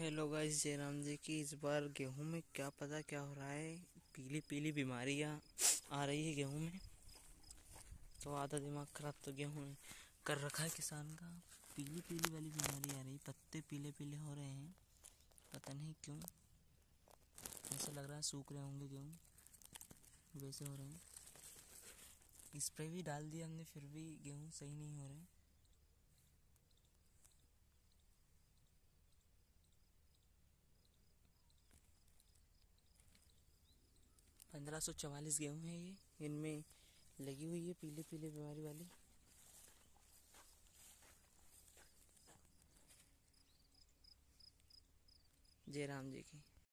Hello guys, Jairam जी की। इस बार गेहूं में क्या पता क्या हो रहा है, पीली पीली बीमारियां आ रही है गेहूं में। तो आधा दिमाग खराब तो गेहूं में कर रखा है किसान का। पीली पीली वाली बीमारी आ रही, पत्ते पीले पीले हो रहे हैं, पता नहीं क्यों। ऐसा लग रहा है सूख रहे होंगे गेहूं, वैसे हो रहे हैं। स्प्रे भी डाल दिया हमने, फिर भी गेहूं सही नहीं हो रहे। 1544 गेहूं है ये, इनमें लगी हुई है पीले पीले बीमारी वाली। जयराम जी की।